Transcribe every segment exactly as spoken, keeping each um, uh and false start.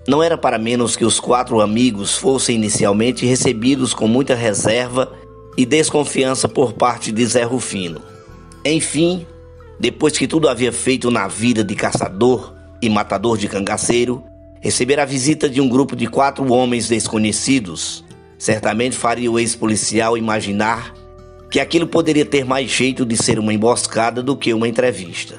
não era para menos que os quatro amigos fossem inicialmente recebidos com muita reserva e desconfiança por parte de Zé Rufino. Enfim, depois que tudo havia feito na vida de caçador e matador de cangaceiro, receber a visita de um grupo de quatro homens desconhecidos certamente faria o ex-policial imaginar que aquilo poderia ter mais jeito de ser uma emboscada do que uma entrevista.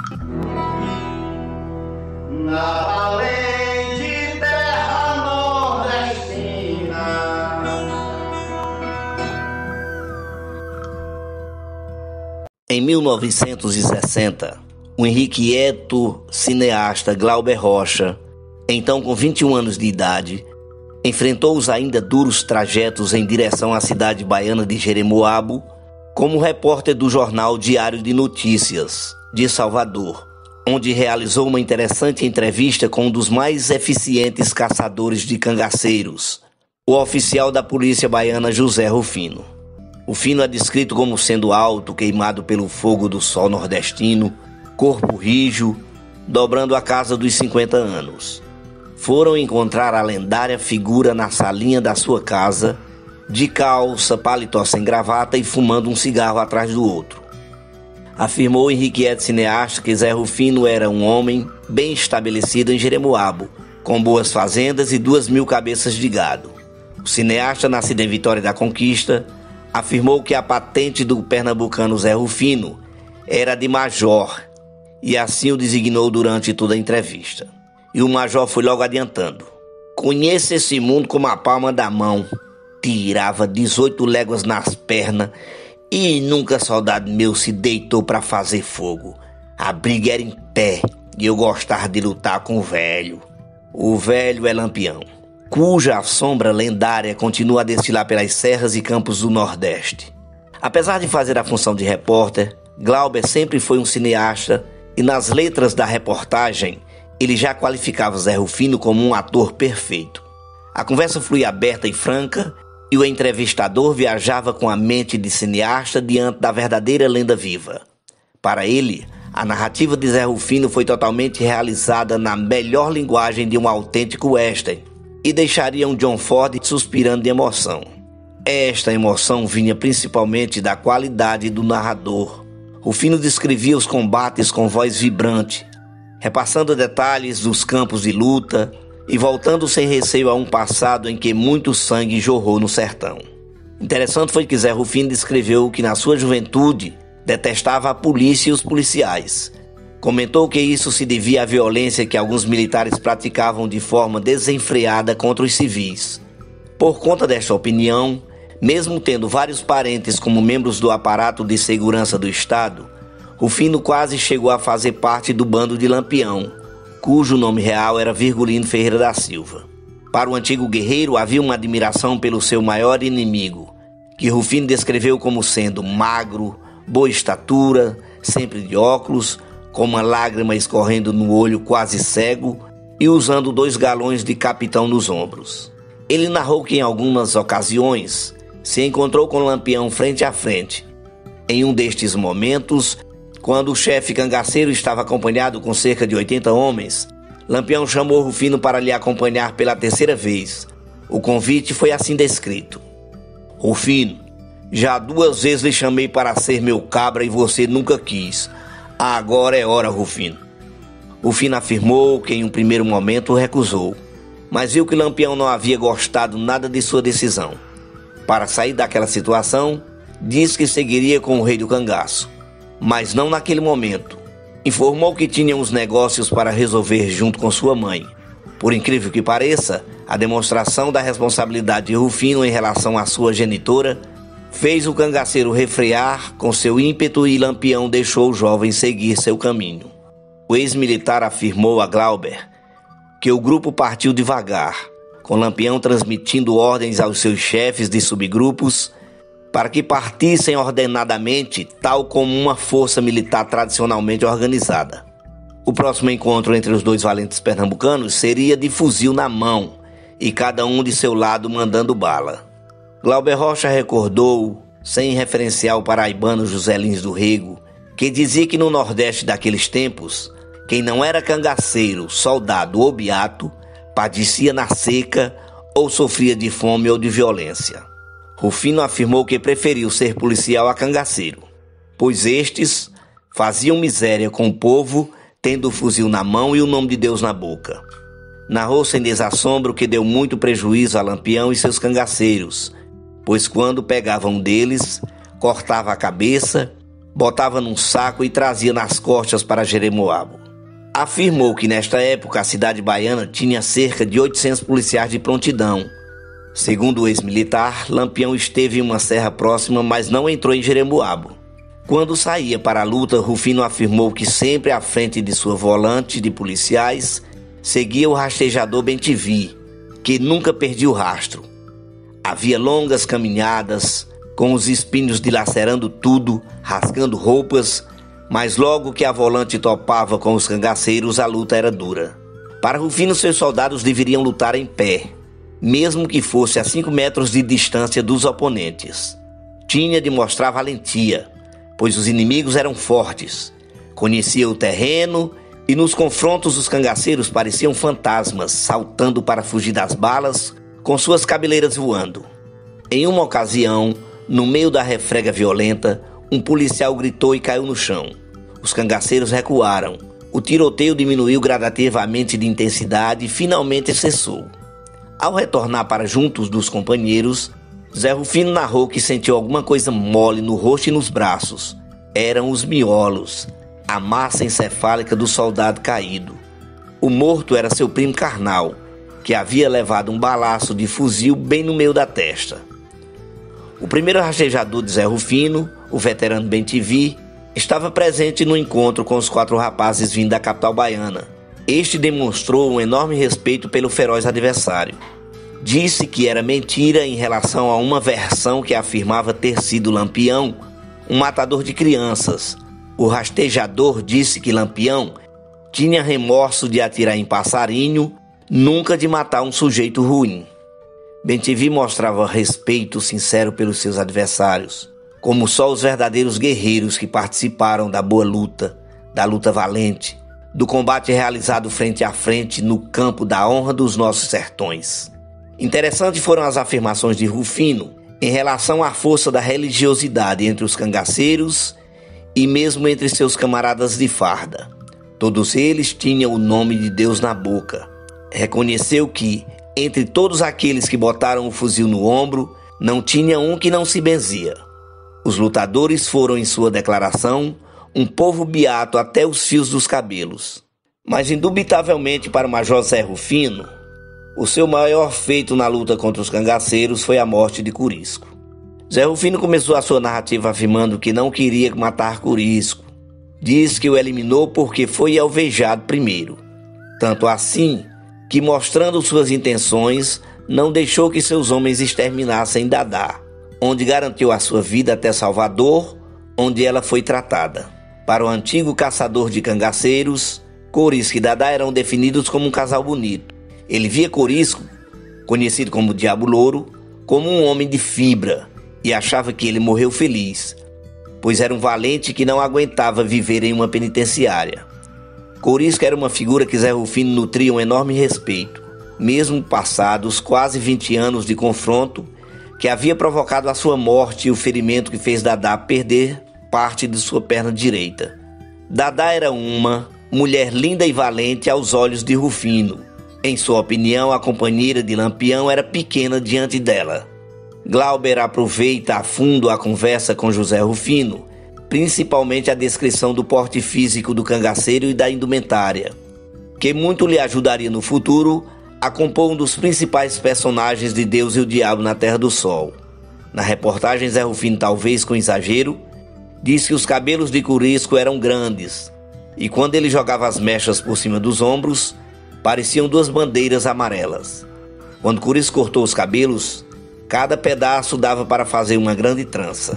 Na valente terra nordestina. Em mil novecentos e sessenta, o inquieto cineasta Glauber Rocha, então com vinte e um anos de idade, enfrentou os ainda duros trajetos em direção à cidade baiana de Jeremoabo como repórter do jornal Diário de Notícias de Salvador, onde realizou uma interessante entrevista com um dos mais eficientes caçadores de cangaceiros, o oficial da polícia baiana José Rufino. Rufino é descrito como sendo alto, queimado pelo fogo do sol nordestino, corpo rijo, dobrando a casa dos cinquenta anos. Foram encontrar a lendária figura na salinha da sua casa, de calça, paletó sem gravata e fumando um cigarro atrás do outro. Afirmou o inquieto cineasta que Zé Rufino era um homem bem estabelecido em Jeremoabo, com boas fazendas e duas mil cabeças de gado. O cineasta, nascido em Vitória da Conquista, afirmou que a patente do pernambucano Zé Rufino era de major, e assim o designou durante toda a entrevista. E o major foi logo adiantando: conheço esse mundo como a palma da mão. Tirava dezoito léguas nas pernas e nunca soldado meu se deitou para fazer fogo. A briga era em pé e eu gostava de lutar com o velho. O velho é Lampião, cuja sombra lendária continua a desfilar pelas serras e campos do Nordeste. Apesar de fazer a função de repórter, Glauber sempre foi um cineasta e nas letras da reportagem ele já qualificava Zé Rufino como um ator perfeito. A conversa fluía aberta e franca e o entrevistador viajava com a mente de cineasta diante da verdadeira lenda viva. Para ele, a narrativa de Zé Rufino foi totalmente realizada na melhor linguagem de um autêntico western e deixaria um John Ford suspirando de emoção. Esta emoção vinha principalmente da qualidade do narrador. Rufino descrevia os combates com voz vibrante, repassando detalhes dos campos de luta e voltando sem receio a um passado em que muito sangue jorrou no sertão. Interessante foi que Zé Rufino descreveu que na sua juventude detestava a polícia e os policiais. Comentou que isso se devia à violência que alguns militares praticavam de forma desenfreada contra os civis. Por conta desta opinião, mesmo tendo vários parentes como membros do aparato de segurança do Estado, Rufino quase chegou a fazer parte do bando de Lampião, cujo nome real era Virgulino Ferreira da Silva. Para o antigo guerreiro havia uma admiração pelo seu maior inimigo, que Rufino descreveu como sendo magro, boa estatura, sempre de óculos, com uma lágrima escorrendo no olho quase cego e usando dois galões de capitão nos ombros. Ele narrou que em algumas ocasiões se encontrou com Lampião frente a frente. Em um destes momentos, quando o chefe cangaceiro estava acompanhado com cerca de oitenta homens, Lampião chamou Rufino para lhe acompanhar pela terceira vez. O convite foi assim descrito: Rufino, já duas vezes lhe chamei para ser meu cabra e você nunca quis. Agora é hora, Rufino. Rufino afirmou que em um primeiro momento recusou, mas viu que Lampião não havia gostado nada de sua decisão. Para sair daquela situação, disse que seguiria com o rei do cangaço, mas não naquele momento. Informou que tinha uns negócios para resolver junto com sua mãe. Por incrível que pareça, a demonstração da responsabilidade de Rufino em relação à sua genitora fez o cangaceiro refrear com seu ímpeto e Lampião deixou o jovem seguir seu caminho. O ex-militar afirmou a Glauber que o grupo partiu devagar, com Lampião transmitindo ordens aos seus chefes de subgrupos para que partissem ordenadamente, tal como uma força militar tradicionalmente organizada. O próximo encontro entre os dois valentes pernambucanos seria de fuzil na mão, e cada um de seu lado mandando bala. Glauber Rocha recordou, sem referenciar o paraibano José Lins do Rego, que dizia que no Nordeste daqueles tempos, quem não era cangaceiro, soldado ou beato, padecia na seca ou sofria de fome ou de violência. Rufino afirmou que preferiu ser policial a cangaceiro, pois estes faziam miséria com o povo, tendo o fuzil na mão e o nome de Deus na boca. Narrou sem desassombro que deu muito prejuízo a Lampião e seus cangaceiros, pois quando pegava um deles, cortava a cabeça, botava num saco e trazia nas costas para Jeremoabo. Afirmou que nesta época a cidade baiana tinha cerca de oitocentos policiais de prontidão. Segundo o ex-militar, Lampião esteve em uma serra próxima, mas não entrou em Jeremoabo. Quando saía para a luta, Rufino afirmou que sempre à frente de sua volante de policiais seguia o rastejador Bentivi, que nunca perdia o rastro. Havia longas caminhadas, com os espinhos dilacerando tudo, rasgando roupas, mas logo que a volante topava com os cangaceiros, a luta era dura. Para Rufino, seus soldados deveriam lutar em pé, mesmo que fosse a cinco metros de distância dos oponentes. Tinha de mostrar valentia, pois os inimigos eram fortes, conhecia o terreno e nos confrontos os cangaceiros pareciam fantasmas, saltando para fugir das balas, com suas cabeleiras voando. Em uma ocasião, no meio da refrega violenta, um policial gritou e caiu no chão. Os cangaceiros recuaram. O tiroteio diminuiu gradativamente de intensidade e finalmente cessou. Ao retornar para juntos dos companheiros, Zé Rufino narrou que sentiu alguma coisa mole no rosto e nos braços. Eram os miolos, a massa encefálica do soldado caído. O morto era seu primo carnal, que havia levado um balaço de fuzil bem no meio da testa. O primeiro rastejador de Zé Rufino, o veterano Bentivi, estava presente no encontro com os quatro rapazes vindo da capital baiana. Este demonstrou um enorme respeito pelo feroz adversário. Disse que era mentira em relação a uma versão que afirmava ter sido Lampião, um matador de crianças. O rastejador disse que Lampião tinha remorso de atirar em passarinho, nunca de matar um sujeito ruim. Bentivi mostrava respeito sincero pelos seus adversários, como só os verdadeiros guerreiros que participaram da boa luta, da luta valente, do combate realizado frente a frente no campo da honra dos nossos sertões. Interessantes foram as afirmações de Rufino em relação à força da religiosidade entre os cangaceiros e mesmo entre seus camaradas de farda. Todos eles tinham o nome de Deus na boca. Reconheceu que, entre todos aqueles que botaram o fuzil no ombro, não tinha um que não se benzia. Os lutadores foram, em sua declaração, um povo beato até os fios dos cabelos. Mas, indubitavelmente, para o Major Zé Rufino, o seu maior feito na luta contra os cangaceiros foi a morte de Corisco. Zé Rufino começou a sua narrativa afirmando que não queria matar Corisco. Diz que o eliminou porque foi alvejado primeiro. Tanto assim que, mostrando suas intenções, não deixou que seus homens exterminassem Dadá, onde garantiu a sua vida até Salvador, onde ela foi tratada. Para o antigo caçador de cangaceiros, Corisco e Dadá eram definidos como um casal bonito. Ele via Corisco, conhecido como Diabo Louro, como um homem de fibra e achava que ele morreu feliz, pois era um valente que não aguentava viver em uma penitenciária. Corisco era uma figura que Zé Rufino nutria um enorme respeito, mesmo passados quase vinte anos de confronto que havia provocado a sua morte e o ferimento que fez Dadá perder parte de sua perna direita. Dadá era uma mulher linda e valente aos olhos de Rufino. Em sua opinião, a companheira de Lampião era pequena diante dela. Glauber aproveita a fundo a conversa com José Rufino, principalmente a descrição do porte físico do cangaceiro e da indumentária, que muito lhe ajudaria no futuro a compor um dos principais personagens de Deus e o Diabo na Terra do Sol. Na reportagem, Zé Rufino, talvez com exagero, diz que os cabelos de Corisco eram grandes, e quando ele jogava as mechas por cima dos ombros, pareciam duas bandeiras amarelas. Quando Corisco cortou os cabelos, cada pedaço dava para fazer uma grande trança.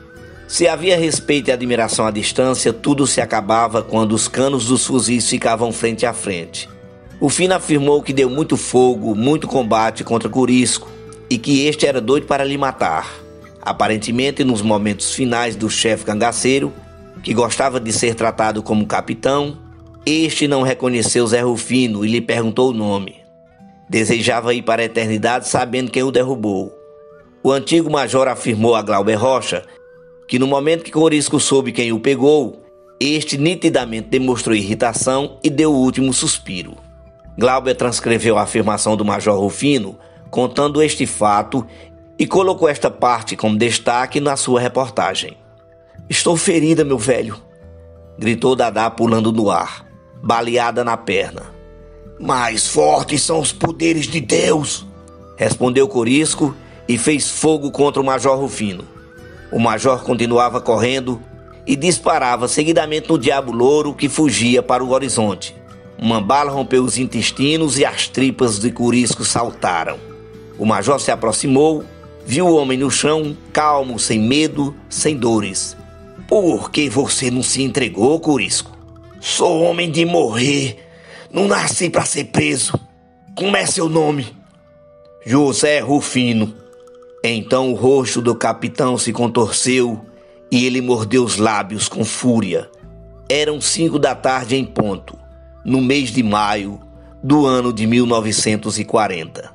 Se havia respeito e admiração à distância, tudo se acabava quando os canos dos fuzis ficavam frente a frente. Rufino afirmou que deu muito fogo, muito combate contra Corisco e que este era doido para lhe matar. Aparentemente, nos momentos finais do chefe cangaceiro, que gostava de ser tratado como capitão, este não reconheceu Zé Rufino e lhe perguntou o nome. Desejava ir para a eternidade sabendo quem o derrubou. O antigo major afirmou a Glauber Rocha que no momento que Corisco soube quem o pegou, este nitidamente demonstrou irritação e deu o último suspiro. Glauber transcreveu a afirmação do major Rufino, contando este fato e colocou esta parte como destaque na sua reportagem. "Estou ferida, meu velho", gritou Dadá pulando no ar, baleada na perna. "Mais fortes são os poderes de Deus", respondeu Corisco e fez fogo contra o major Rufino. O major continuava correndo e disparava seguidamente no diabo louro que fugia para o horizonte. Uma bala rompeu os intestinos e as tripas de Corisco saltaram. O major se aproximou, viu o homem no chão, calmo, sem medo, sem dores. "Por que você não se entregou, Corisco?" "Sou homem de morrer. Não nasci para ser preso. Como é seu nome?" "José Rufino." Então o rosto do capitão se contorceu e ele mordeu os lábios com fúria. Eram cinco da tarde em ponto, no mês de maio do ano de mil novecentos e quarenta.